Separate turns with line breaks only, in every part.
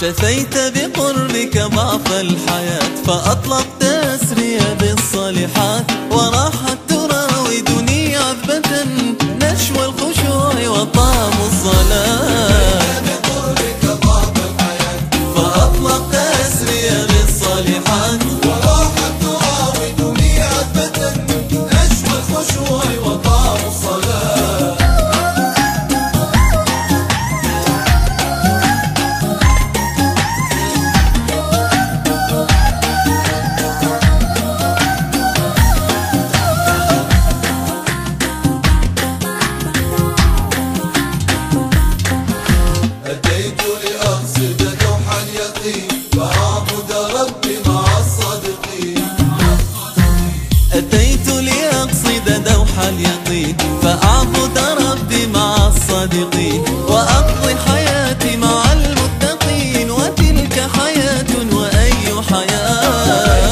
شفيت بقربك ضعف الحياة، فأطلقت أسري بالصالحات، وراحت تراودني عذبة نشوى الخشوع وطعم الصلاة. فأطلقت أسري بالصالحات،
وراحت تراودني عذبة نشوى الخشوع وطعم الصلاة. أتيت لأقصد دوح اليقين فأعبد ربي مع الصادقين.
أتيت لأقصد دوح اليقين فأعبد ربي مع الصادقين، وأقضي حياتي مع المتقين، وتلك حياة وأي حياة.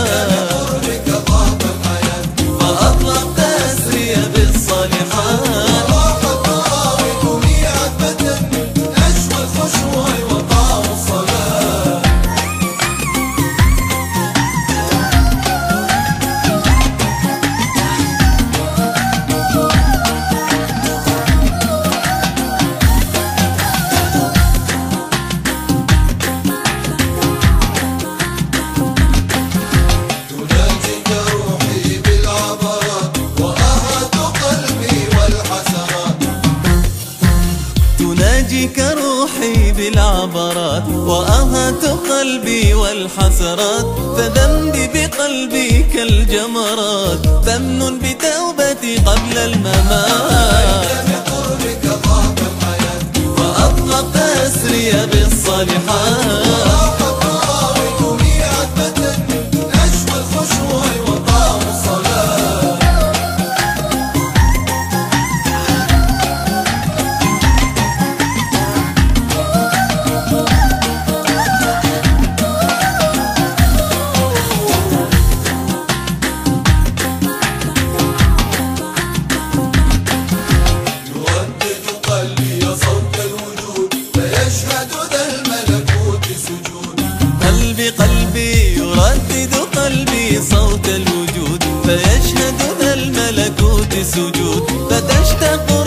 فأطلقت أسري بالصالحات،
وراحت تراودني عذبة نشوى الخشوع وطعم الصلاة. تناجيك روحي بالعبرات وأهات قلبي والحسرات.
تناجيك روحي بالعبرات وأهات قلبي والحسرات، فذنبي بقلبي كالجمرات، فامنن بتوبتي قبل الممات.
بقربك ضعف الحياة
فأطلقت أسري بالصالحات،
وراحت تراودني عذبة نشوى الخشوع وطعم الصلاة. يردد قلبي صوت الوجود فيشهد ذا الملكوت سجود.
قلبي يردد قلبي صوت الوجود، فيشهد ذا الملكوت سجود، فتشتاق